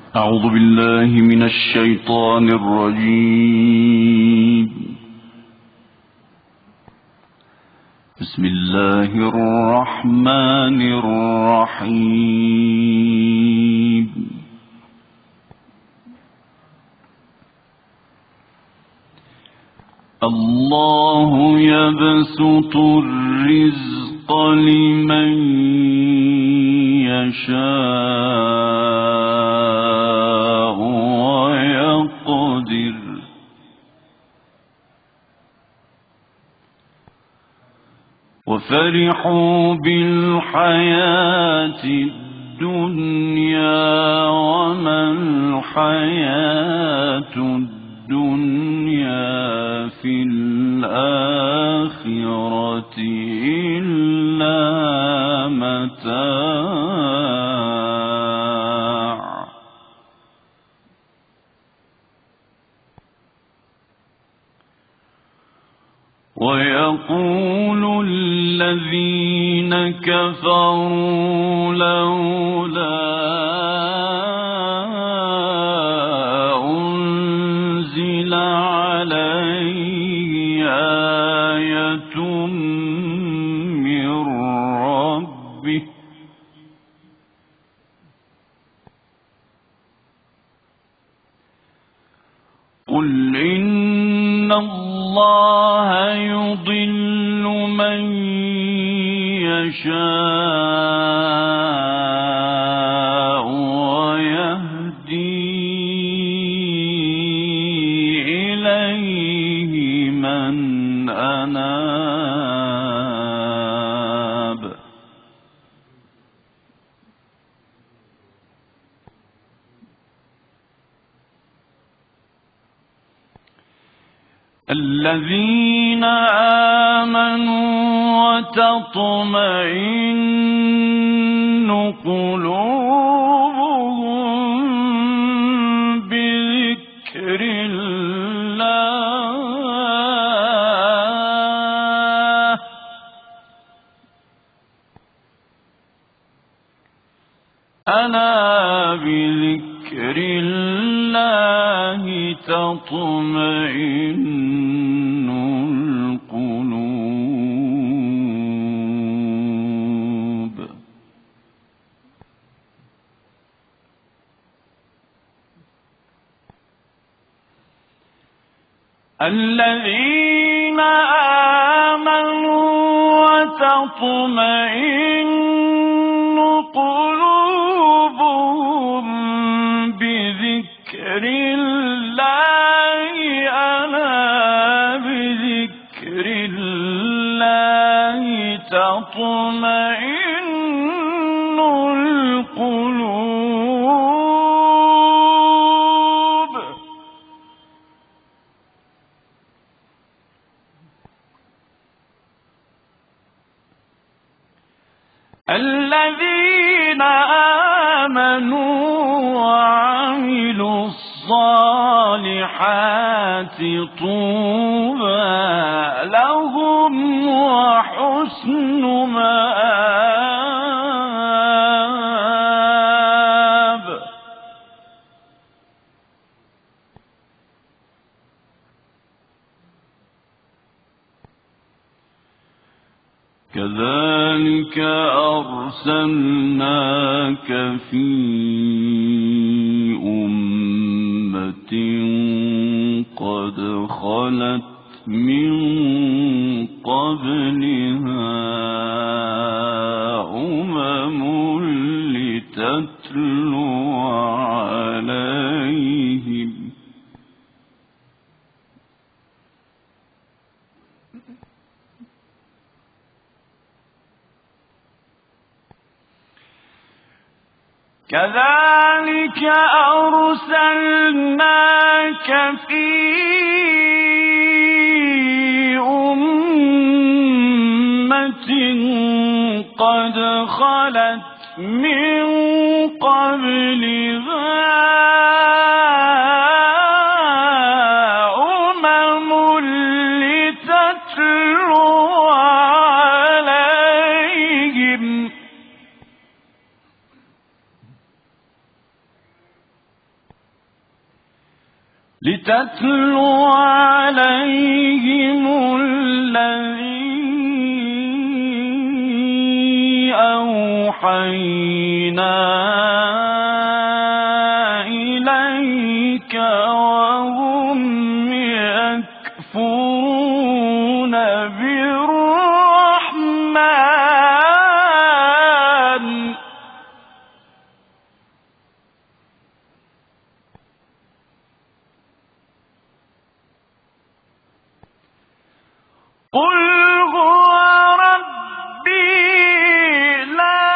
أعوذ بالله من الشيطان الرجيم. بسم الله الرحمن الرحيم. الله يبسط الرزق لمن يشاء ويقدر وفرحوا بالحياة الدنيا وما الحياة الدنيا في الآخرة إلا متاع. ويقول الذين كفروا لولا أنزل عليه آية من ربه قل إن الله يضل من يشاء ويهدي إليه من أناب. الذين آمنوا وتطمئن قلوبهم بذكر الله ألا بذكر الله تطمئن القلوب. الذين آمنوا وتطمئن قلوبهم بذكر الله ألا بذكر الله تطمئن القلوب. الذين آمنوا وعملوا الصالحات طوبى لهم وحسن مآب. كذلك أرسلناك في أمة قد خلت من قبلها لتتلو عليهم كذلك أرسلناك في أمة قد خلت من قبلها لتتلو عليهم لتتلو عليهم الذي أوحينا إليك وهم يكفرون بالرحمن قل هو ربي لا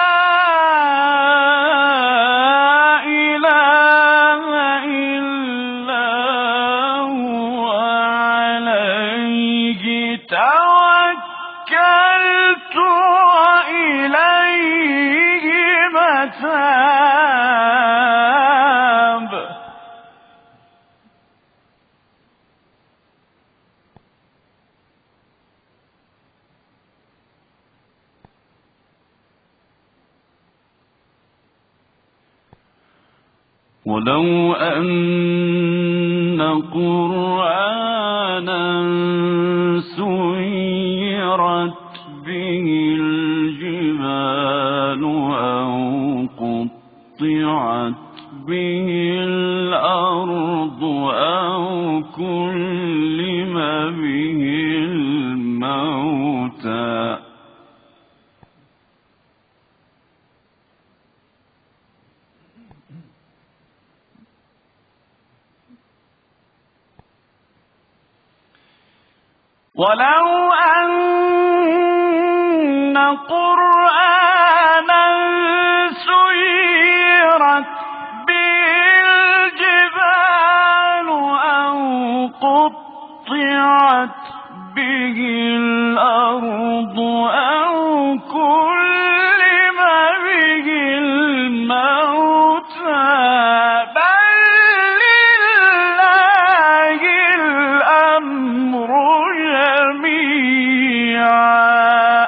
إله إلا هو عليه توكلت وإليه متاب ولو أن قرآنا سيرت به الجبال أو قطعت به الأرض أو كلم به الموتى ولو أن قرآنا سيرت به الجبال أو قطعت به الأرض أو كلم به الموتى بل لله الأمر جميعا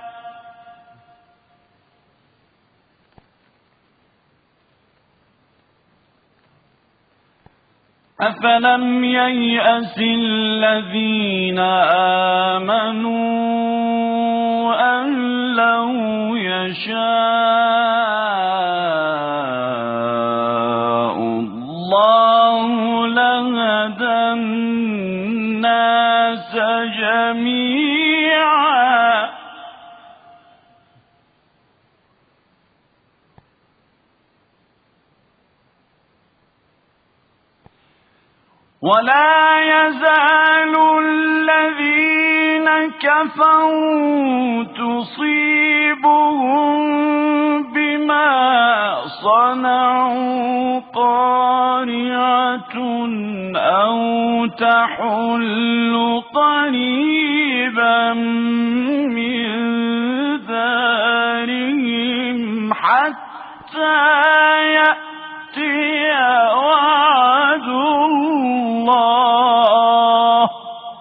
أفلم ييأس الذين آمنوا أن لو يشاء الله لهدى الناس جميعا ولا يزال الذين كفروا تصيبهم بما صنعوا قارعة أو تحل قريبا من دارهم حتى يأتي وعد الله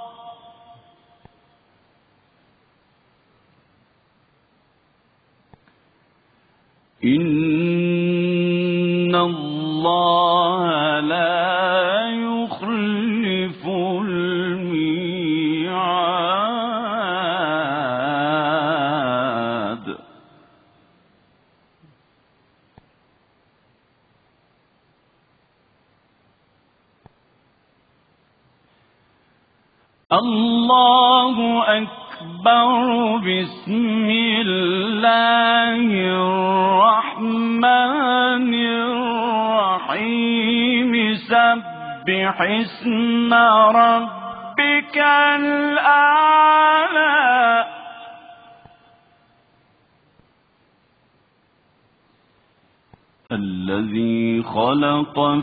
إن الله لا يخلف الميعاد الله أكبر بسم الله الرحمن الرحيم سبح اسم ربك الأعلى الذي خلق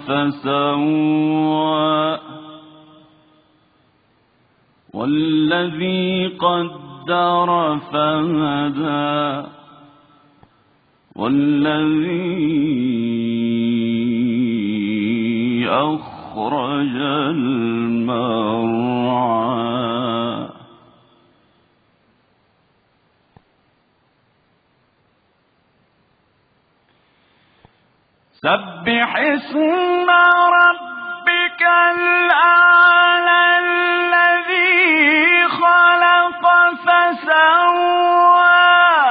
فسوى والذي قدر فهدى والذي أخرج المرعى سبح اسم ربك الأعلى الذي خلق فسوى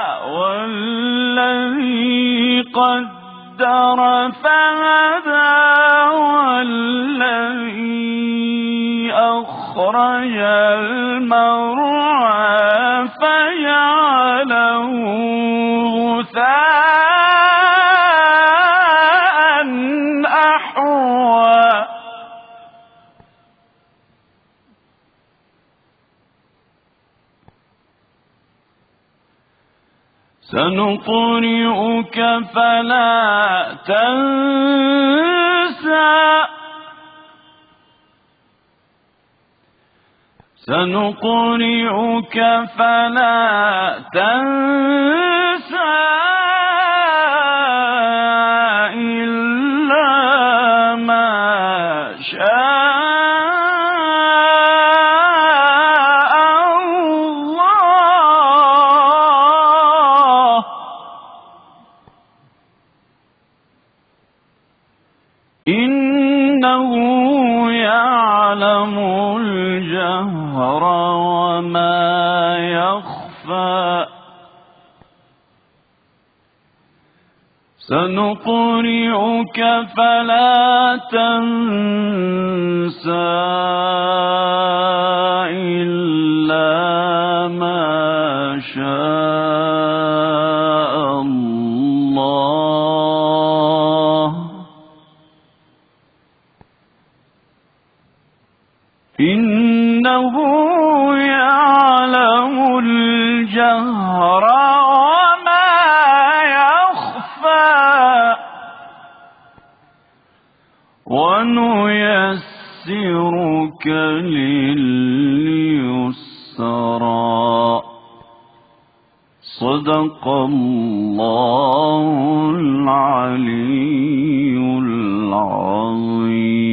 والذي قدر فهدى والذي أخرج المرعى فجعله غثاء أحوى سنقرئك فلا تنسى سنقرئك فلا تنسى إلا ما شاء الله إنه يعلم الجهر وما يخفى سنقرئك فلا تنسى إلا ما شاء الله إنه يعلم الجهر وما يخفى ونيسرك لليسرى صدق الله العلي العظيم.